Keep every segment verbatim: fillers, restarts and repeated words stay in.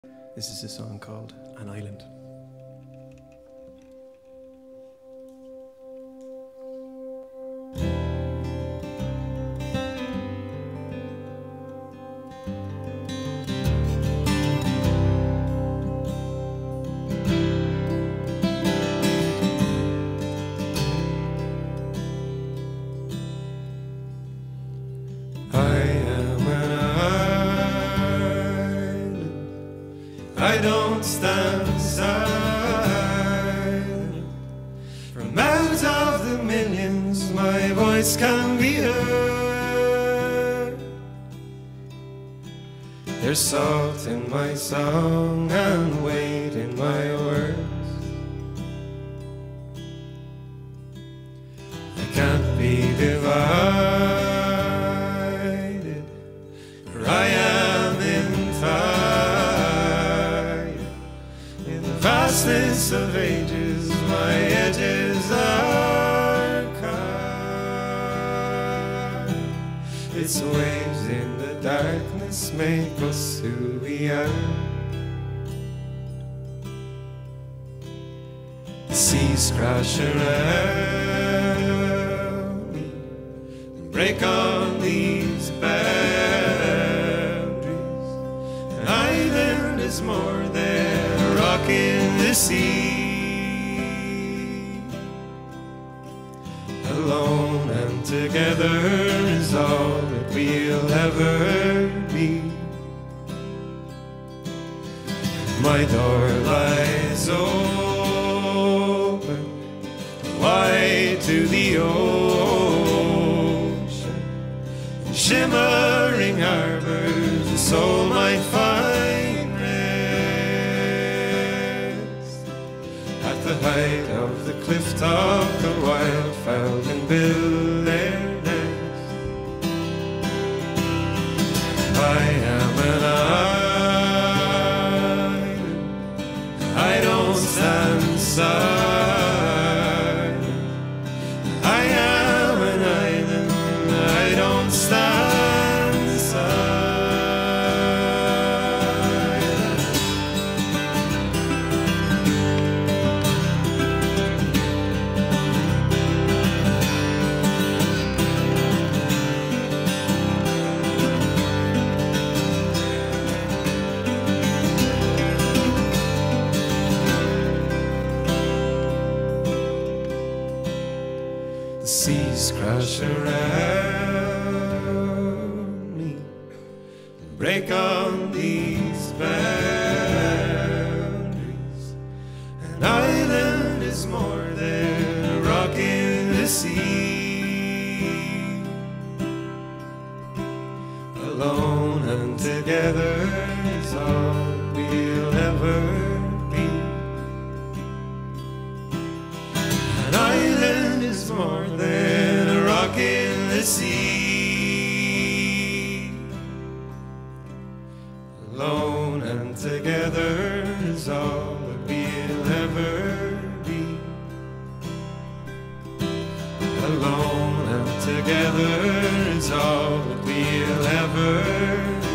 This is a song called An Island. I don't stand aside. From out of the millions my voice can be heard. There's salt in my song and weight in my words. I can't be divided, for I am entire. Vastness of ages, my edges are cut. Its waves in the darkness make us who we are. The seas crash around me and break on these boundaries. An island is more than a rock in the sea. Alone and together is all that we'll ever be. My door lies open wide to the ocean. In shimmering harbors the soul might find rest. At the height of the cliff top a wild falcon build their nest. I am an island, I don't stand aside. I am an island, I don't stand aside. The seas crash around me and break on these boundaries. An island is more than a rock in the sea. Alone and together is all we'll ever be. An island is more than a rock in the sea. Alone and together is all that we'll ever be. Alone and together is all that we'll ever be.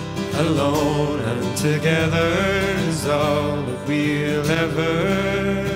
Alone and together is all that we'll ever be.